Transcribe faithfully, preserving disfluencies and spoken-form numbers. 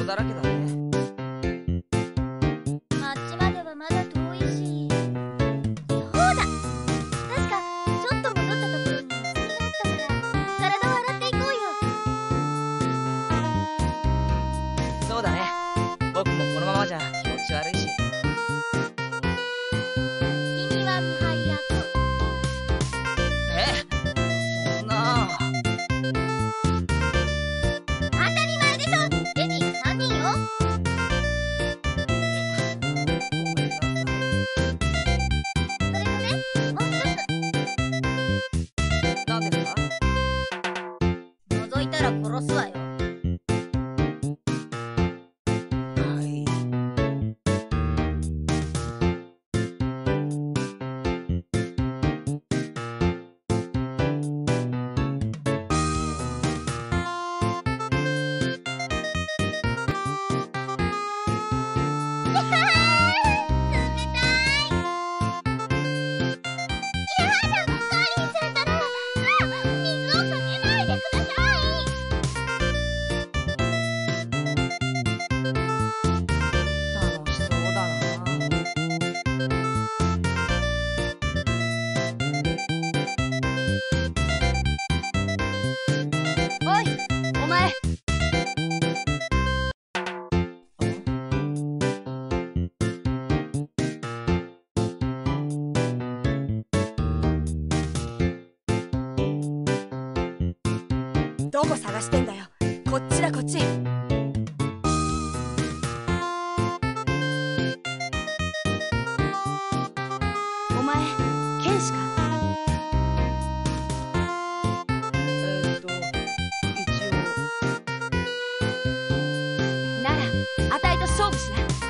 だらけだね。 町まではまだ遠いし。そうだ、確かちょっと戻ったところに水着があったから体を洗っていこうよ。 そうだね。僕もこのままじゃ気持ち悪いし。 君は見張り役。 え、そんな。 当たり前でしょ。レディーがさんにんよ。それとね、もう一つ。 なんですか？ 覗いたら殺すわよ。 はい。楽しそうだな。 おい、お前。 どこ探してんだよ。こっちだこっち。お前剣士か？ えーっと、一応。 ならあたいと勝負しな。